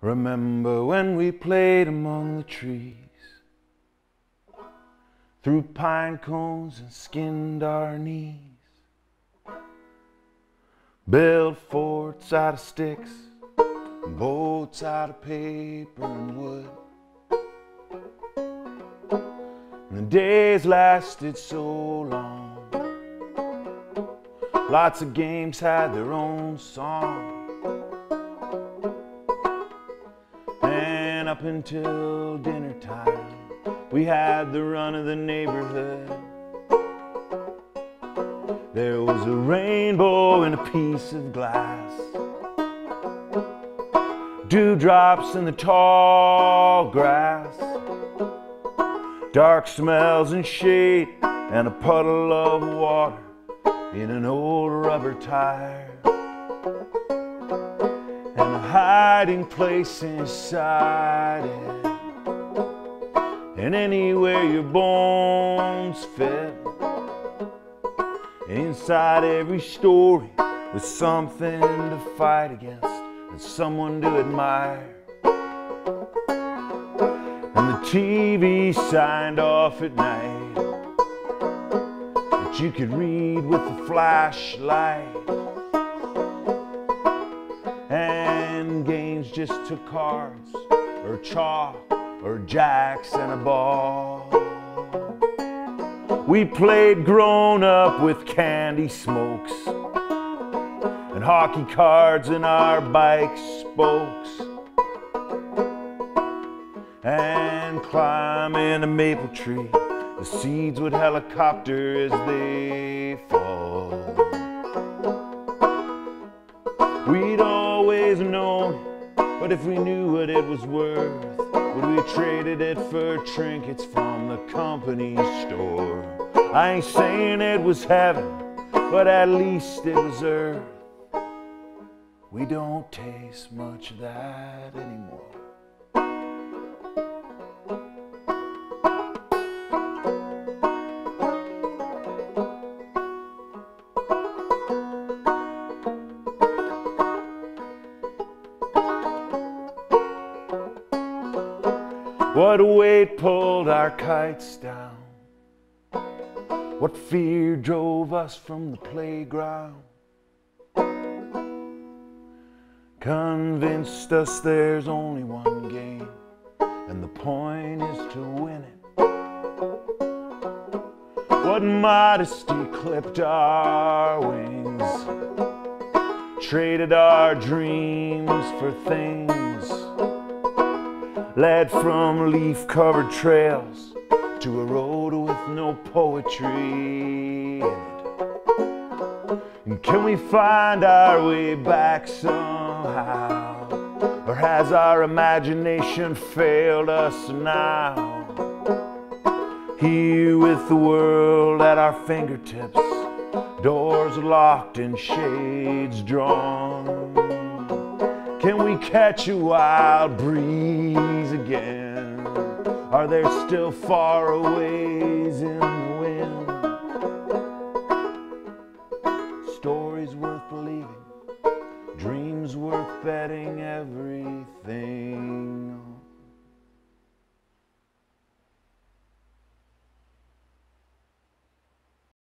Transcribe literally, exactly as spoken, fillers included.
Remember when we played among the trees, through pine cones and skinned our knees, built forts out of sticks, boats out of paper and wood. And the days lasted so long, lots of games had their own song. And up until dinner time, we had the run of the neighborhood. There was a rainbow in a piece of glass, dewdrops in the tall grass, dark smells and shade, and a puddle of water in an old rubber tire, and a hiding place inside it, and anywhere your bones fit. Inside every story was something to fight against and someone to admire. And the T V signed off at night, but you could read with a flashlight. And games just took cards or chalk or jacks and a ball. We played grown up with candy smokes and hockey cards in our bike spokes, and climbing a maple tree, the seeds would helicopter as they fall. We'd always known, but if we knew what it was worth, would we have traded it for trinkets from the company store? I ain't saying it was heaven, but at least it was earth. We don't taste much of that anymore. What weight pulled our kites down? What fear drove us from the playground? Convinced us there's only one game, and the point is to win it. What modesty clipped our wings, traded our dreams for things, led from leaf-covered trails to a road with no poetry in it. And can we find our way back somehow? Or has our imagination failed us now? Here with the world at our fingertips, doors locked and shades drawn, can we catch a wild breeze again? Are there still faraways in the wind? Stories worth believing, dreams worth betting everything